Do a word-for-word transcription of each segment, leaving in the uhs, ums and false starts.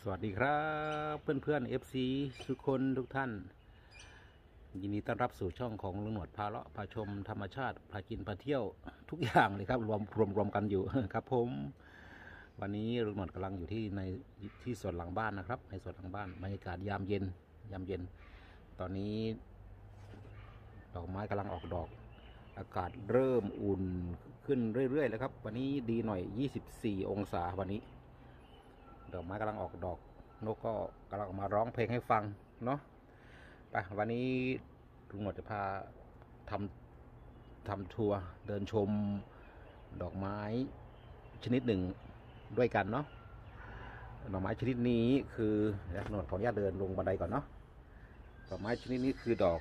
สวัสดีครับเพื่อนเพื่อนเอฟซีทุกคนทุกท่านยินดีต้อนรับสู่ช่องของลุงหนวดพาเลาะพาชมธรรมชาติพากินพาเที่ยวทุกอย่างเลยครับรวมรวมรวมกันอยู่ ครับผมวันนี้ลุงหนวดกำลังอยู่ที่ในที่สวนหลังบ้านนะครับในสวนหลังบ้านบรรยากาศยามเย็นยามเย็น ตอนนี้ดอกไม้กำลังออกดอกอากาศเริ่มอุ่นขึ้นเรื่อยๆแล้วครับวันนี้ดีหน่อยยี่สิบสี่องศาวันนี้ดอกไม้กำลังออกดอกนกก็กำลังออกมาร้องเพลงให้ฟังเนาะไปวันนี้ลุงหนวดจะพาทำทำทัวร์เดินชมดอกไม้ชนิดหนึ่งด้วยกันเนาะดอกไม้ชนิดนี้คือเดี๋ยวลุงหนวดขออนุญาตเดินลงบันไดก่อนเนาะดอกไม้ชนิดนี้คือดอก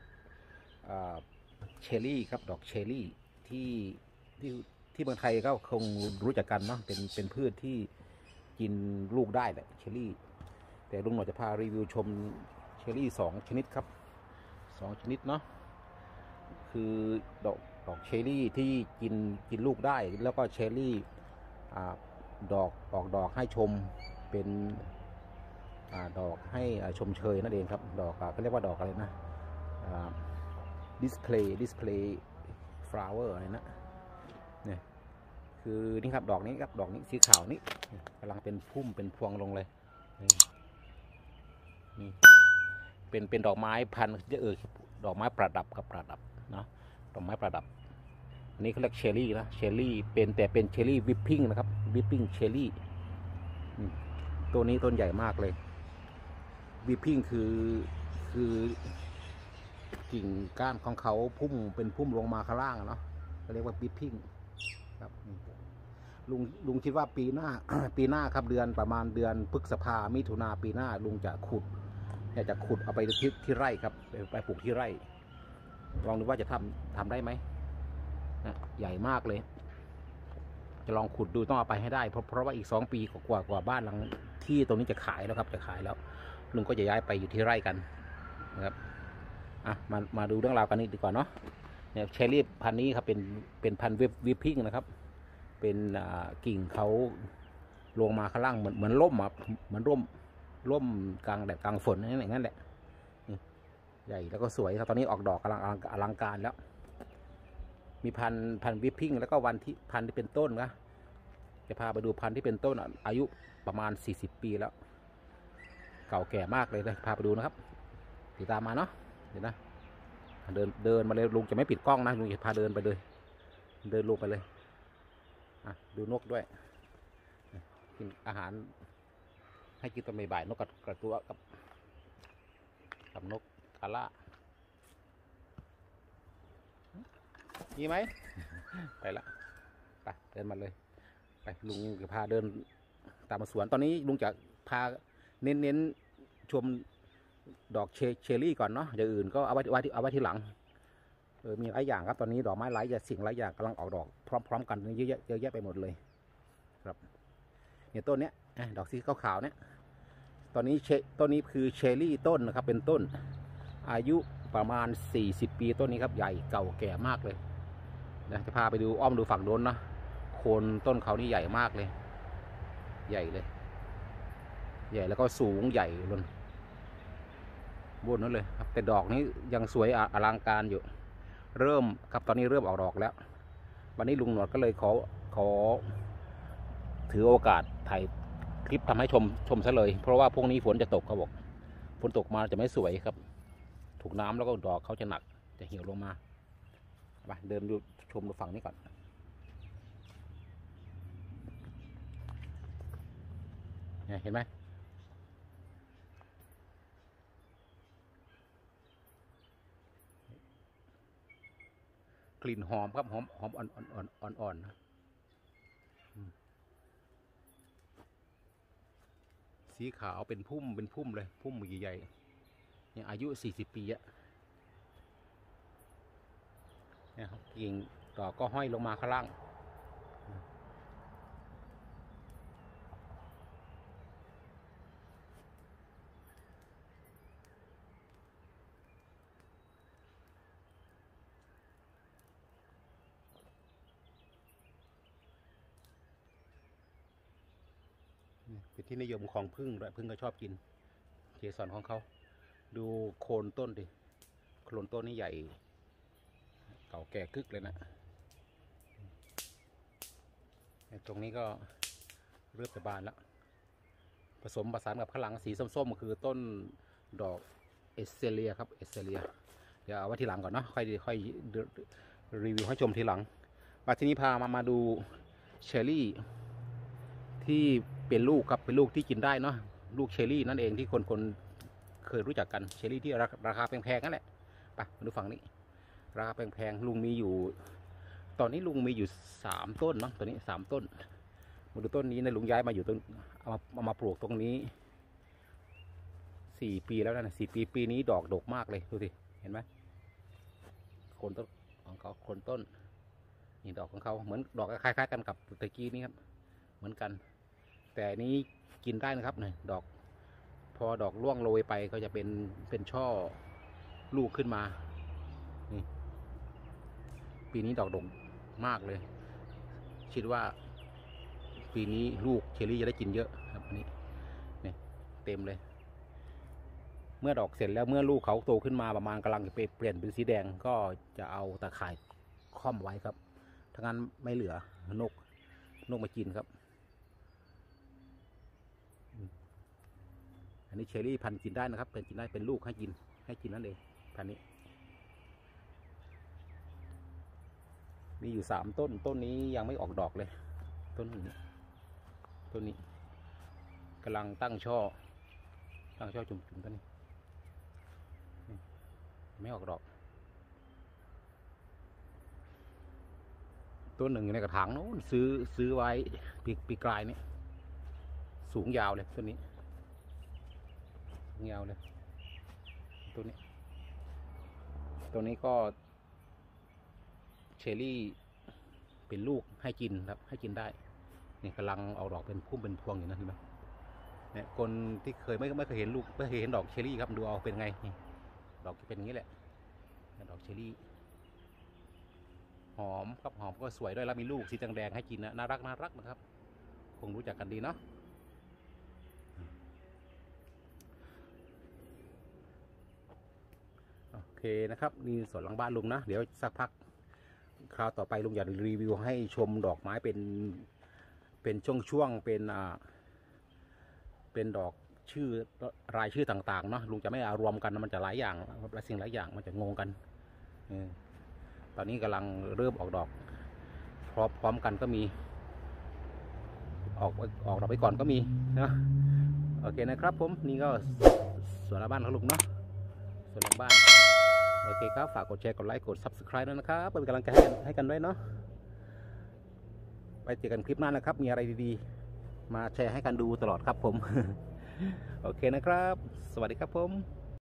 เชอร์รี่ครับดอกเชอร์รี่ที่ที่ที่เมืองไทยก็คงรู้จักกันเนาะเป็นเป็นพืชที่กินลูกได้แหละเชอร์รี่แต่ลุงหนวดจะพารีวิวชมเชอร์รี่สองชนิดครับสองชนิดเนาะคือดอกดอกเชอร์รี่ที่กินกินลูกได้แล้วก็เชอร์รี่ดอกออกดอกให้ชมเป็นอดอกให้ชมเชยนั่นเองครับดอกเขาเรียกว่าดอกอะไรนะดิสเพลย์ดิสเพลย์ฟลาวเวอร์อะไรนะเนี่ยคือนี่ครับดอกนี้ครับดอกนี้สีขาวนี้กำลังเป็นพุ่มเป็นพวงลงเลยนี่เป็นเป็นดอกไม้พันธุ์เออดอกไม้ประดับกับประดับเนาะดอกไม้ประดับอันนี้เขาเรียกเชอร์รี่นะเชอร์รี่เป็นแต่เป็นเชอร์รี่วิปปิ้งนะครับวิปปิ้งเชอร์รี่ตัวนี้ต้นใหญ่มากเลยวิปปิ้งคือคือกิ่งก้านของเขาพุ่มเป็นพุ่มลงมาข้างล่างเนาะเขาเรียกว่าวิปปิ้งครับลุงลุงคิดว่าปีหน้า ปีหน้าครับเดือนประมาณเดือนพฤษภามิถุนาปีหน้าลุงจะขุดอยากจะขุดเอาไปที่ที่ไร่ครับไปปลูกที่ไร่ลองดูว่าจะทำทำได้ไหมนะใหญ่มากเลยจะลองขุดดูต้องเอาไปให้ได้เพราะเพราะว่าอีกสองปีกว่ากว่าบ้านหลังที่ตรงนี้จะขายแล้วครับจะขายแล้วลุงก็จะย้ายไปอยู่ที่ไร่กันนะครับอ่ะมามาดูเรื่องราวกันนี้ดีกว่าเนาะเนี่ยเชอร์รี่พันธุ์นี้ครับเป็นเป็นพันธุ์วิปปิ้งนะครับเป็นกิ่งเขาลงมาข้างล่างเหมือนเหมือนร่มอ่ะเหมือนร่มร่มกลางแดดกลางฝนนั่นอย่างนั้นแหละใหญ่แล้วก็สวยครับตอนนี้ออกดอกกำลังอลังการแล้วมีพันพันวิปปิ้งแล้วก็วันที่พันที่เป็นต้นนะจะพาไปดูพันที่เป็นต้นอายุประมาณสี่สิบปีแล้วเก่าแก่มากเลยเลยพาไปดูนะครับติดตามมาเนาะเดี๋ยวนะเดินเดินมาเลยลุงจะไม่ปิดกล้องนะลุงจะพาเดินไปเลยเดินลงไปเลยดูนกด้วยกินอาหารให้กินตอนบ่ายๆนกกระตัวกับกับนกกาล่ามีไหมไปละไปเดินมาเลยไปลุงจะพาเดินตามมาสวนตอนนี้ลุงจะพาเน้นเน้นชมดอกเชอร์รี่ก่อนเนาะอย่างอื่นก็เอาไว้ไว้เอาไว้ที่หลังเออมีหลายอย่างครับตอนนี้ดอกไม้หลายอย่างสิ่งหลายอย่างกำลังออกดอกพร้อมๆกันเยอะแยะเยอะแยะไปหมดเลยครับเนี่ยต้นเนี้ยดอกสีขาวๆเนี่ยตอนนี้เชต้นนี้คือเชอร์รี่ต้นนะครับเป็นต้นอายุประมาณสี่สิบปีต้นนี้ครับใหญ่เก่าแก่มากเลยนะจะพาไปดูอ้อมดูฝั่งโน้นนะโคนต้นเขานี่ใหญ่มากเลยใหญ่เลยใหญ่แล้วก็สูงใหญ่ล้นบนนั้นเลยครับแต่ดอกนี้ยังสวยอลังการอยู่เริ่มครับตอนนี้เริ่มออกดอกแล้ววันนี้ลุงหนวดก็เลยขอขอถือโอกาสถ่ายคลิปทำให้ชมชมซะเลยเพราะว่าพวกนี้ฝนจะตกเขาบอกฝนตกมาจะไม่สวยครับถูกน้ำแล้วก็ดอกเขาจะหนักจะเหี่ยวลงมาไปเดินดูชมดูฝั่งนี้ก่อนเห็นไหมกลิ่นหอมครับหอมหอมอ่อนอ่อนอ่อนอ่อนอ่อนสีขาวเป็นพุ่มเป็นพุ่มเลยพุ่มใหญ่ๆเนี่ยอายุสี่สิบปีอะเนี่ยครับกิ่งดอกก็ห้อยลงมาข้างล่างเป็นที่นิยมของพึ่งด้วยพึ่งก็ชอบกินเกสรของเขาดูโคนต้นดิโคนต้นนี่ใหญ่เก่าแก่กึกเลยนะตรงนี้ก็เริ่มจะบานแล้วผสมผสานกับข้างหลังสีส้มๆคือต้นดอกเอสเซเลียครับเอสเซเลียเดี๋ยวเอาไว้ทีหลังก่อนเนาะค่อยค่อยรีวิวให้ชมทีหลังมาทีนี้พามามาดูเชอร์รี่ที่เป็นลูกครับเป็นลูกที่กินได้เนาะลูกเชอร์รี่นั่นเองที่คนคนเคยรู้จักกันเชอร์รี่ที่ราคาแพงๆนั่นแหละไปมาดูฝั่งนี้ราคาแพงๆลุงมีอยู่ตอนนี้ลุงมีอยู่สามต้นเนาะตัวนี้สามต้นมาดูต้นนี้นะลุงย้ายมาอยู่ตรงเอามาเอามาปลูกตรงนี้สี่ปีแล้วนะสี่ปีปีนี้ดอกดกมากเลยดูสิเห็นไหมโคนต้นของเขาโคนต้นนี่ดอกของเขาเหมือนดอกคล้ายๆกันกับตะกี้นี้ครับเหมือนกันแต่นี้กินได้นะครับเนี่ยดอกพอดอกร่วงโรยไปก็จะเป็นเป็นช่อลูกขึ้นมานี่ปีนี้ดอกดกมากเลยคิดว่าปีนี้ลูกเชอร์รี่จะได้กินเยอะครับอันนี้เนี่ยเต็มเลยเมื่อดอกเสร็จแล้วเมื่อลูกเขาโตขึ้นมาประมาณกำลังจะเปลี่ยนเป็นสีแดงก็จะเอาตะข่ายค่อมไว้ครับถ้างั้นไม่เหลือนกนกมากินครับอันนี้เชอร์รี่พันธุ์กินได้นะครับเป็นกินได้เป็นลูกให้กินให้กินนั่นเองพันธุ์นี้มีอยู่สามต้นต้นนี้ยังไม่ออกดอกเลยต้นนี้ต้นนี้กำลังตั้งช่อตั้งช่อจุ่มๆต้นนี้ไม่ออกดอกต้นหนึ่งอยู่ในกระถางโน้นซื้อซื้อไว้ปีปีกลายนี้สูงยาวเลยต้นนี้สูงยาวเลยต้นนี้ต้นนี้ก็เชอร์รี่เป็นลูกให้กินครับให้กินได้นี่กำลังเอาดอกเป็นพุ่มเป็นพวงอยู่นะเห็นไหมเนี่ยคนที่เคยไม่ไม่เคยเห็นลูกไม่เคยเห็นดอกเชอร์รี่ครับดูเอาเป็นไงนี่ดอกจะเป็นอย่างนี้แหละดอกเชอร์รี่หอมครับหอมก็สวยด้วยแล้วมีลูกสีแดงๆให้กินนะน่ารักน่ารักนะครับคงรู้จักกันดีเนาะโอเคนะครับนี่สวนหลังบ้านลุงนะเดี๋ยวสักพักคราวต่อไปลุงอยากรีวิวให้ชมดอกไม้เป็นเป็นช่วงๆเป็นอ่าเป็นดอกชื่อรายชื่อต่างๆเนาะลุงจะไม่เอารวมกันมันจะหลายอย่างหลายสิ่งหลายอย่างมันจะงงกันตอนนี้กำลังเริ่มออกดอกพร้อมพร้อมกันก็มีออกออกดอกไปก่อนก็มีนะโอเคนะครับผมนี่ก็สวนหลังบ้านของลุงเนาะสวนหลังบ้านโอเคครับฝากกดแชร์กดไลค์กด ซับสไครบ์ ด้วยนะครับเป็นกำลังใจให้ให้กันด้วยเนาะไปเจอกันคลิปหน้านะครับมีอะไรดีๆมาแชร์ให้กันดูตลอดครับผมโอเคนะครับสวัสดีครับผม